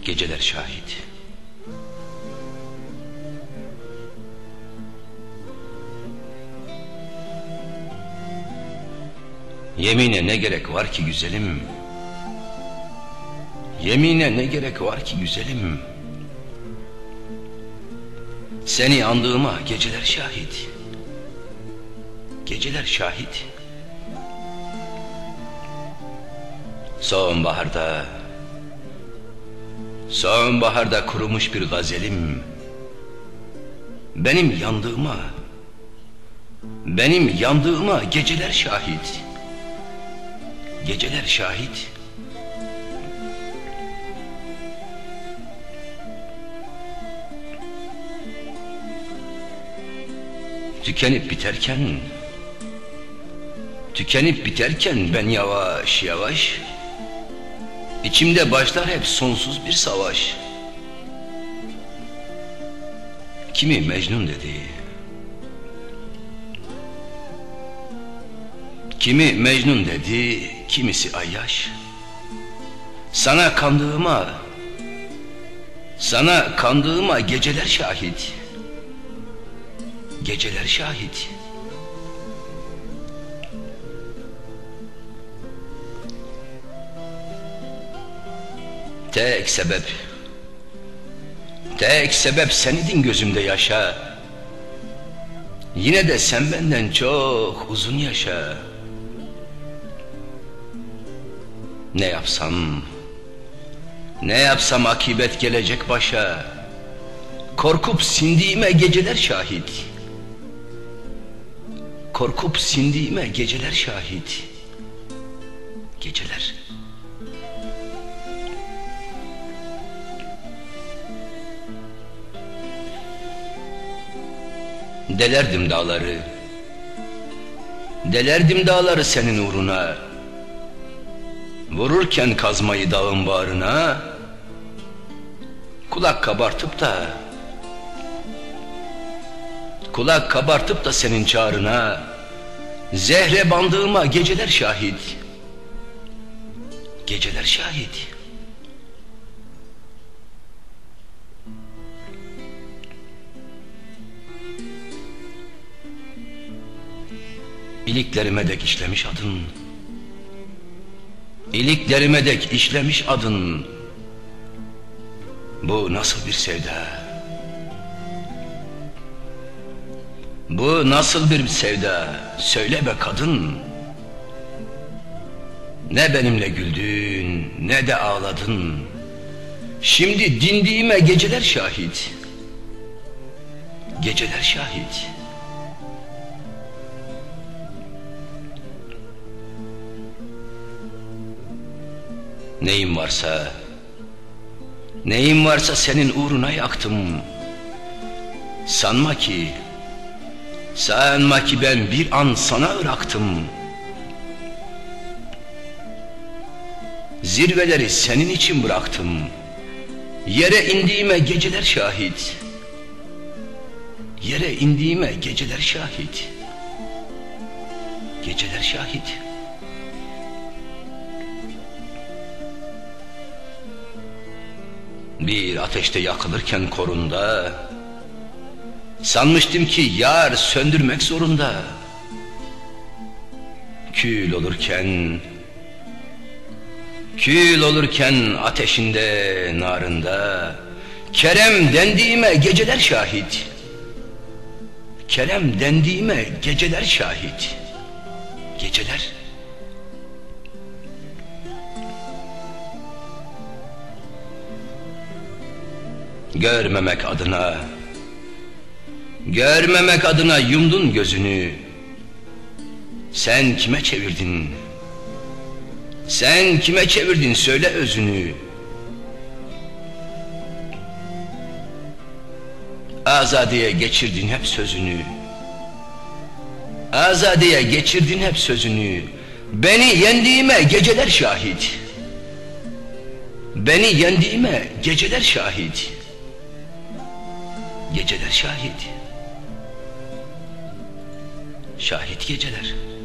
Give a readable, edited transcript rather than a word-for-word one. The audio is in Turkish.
Geceler şahit. Yemine ne gerek var ki güzelim? Yemine ne gerek var ki güzelim? Seni andığıma geceler şahit. Geceler şahit. Sonbaharda kurumuş bir gazelim, benim yandığıma geceler şahit. Geceler şahit. Tükenip biterken ben yavaş yavaş, İçimde başlar hep sonsuz bir savaş. Kimi Mecnun dedi, kimisi Ayyaş. Sana kandığıma geceler şahit. Geceler şahit. Tek sebep senidin gözümde yaşa. Yine de sen benden çok uzun yaşa. Ne yapsam akibet gelecek başa. Korkup sindiğime geceler şahit. Korkup sindiğime geceler şahit. Geceler. Delerdim dağları senin uğruna. Vururken kazmayı dağın bağrına, kulak kabartıp da senin çağrına, zehre bandığıma geceler şahit. Geceler şahit. İliklerime dek işlemiş adın. Bu nasıl bir sevda? Bu nasıl bir sevda? Söyle be kadın. Ne benimle güldün, ne de ağladın. Şimdi dindiğime geceler şahit. Geceler şahit. Neyim varsa senin uğruna yaktım. Sanma ki ben bir an sana bıraktım. Zirveleri senin için bıraktım. Yere indiğime geceler şahit. Yere indiğime geceler şahit. Geceler şahit. Bir ateşte yakılırken korunda, sanmıştım ki yar söndürmek zorunda. Kül olurken ateşinde, narında, Kerem dendiğime geceler şahit. Kerem dendiğime geceler şahit. Geceler. Görmemek adına yumdun gözünü. Sen kime çevirdin söyle özünü. Azadeye geçirdin hep sözünü. Beni yendiğime geceler şahit. Geceler şahit. Şahit geceler.